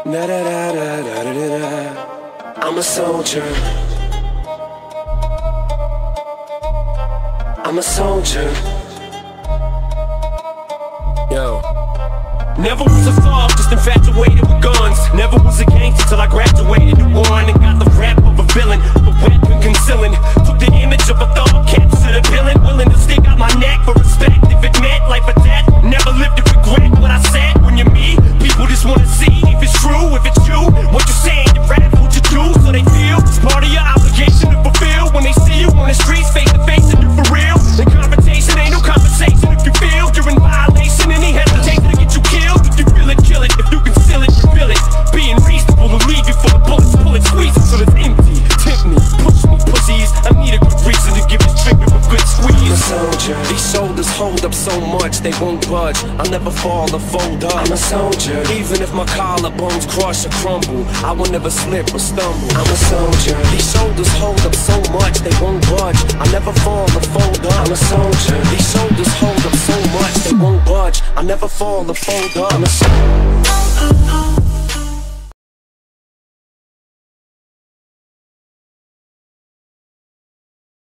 Da da da da da da da da. I'm a soldier. I'm a soldier. Yo. Never was a thug, just infatuated with guns. Never was a gangster till I graduated to one and got the rap of a villain, a weapon concealing. Took the image of a thug, captured a villain, willing to stick out my neck for respect if it meant life or death. Never lived to regret what I said. When you're me, people just wanna see if it's true, if it's you. What you saying, you rap, what you do, so they feel it's part of your obligation to fulfill. When they see you on the streets, face to face, and you for real. The confrontation ain't no conversation if you feel you're in violation. Any hesitation to get you killed. If you feel it, kill it. If you conceal it, you feel it. Being reasonable to leave you for the bullets, pull it, squeeze it till it's empty. Tempt me, push me, pussies. I need a good reason to give this trigger a good squeeze. I'm a soldier. These shoulders hold up so much they won't budge. I'll never fall or fold up. I'm a soldier. Even if my collarbones crush or crumble, I will never slip or stumble. I'm a soldier. These shoulders hold up so much they won't budge. I'll never fall or fold up. I'm a soldier. These shoulders hold up so much they won't budge. I'll never fall or fold up. I'm a soldier.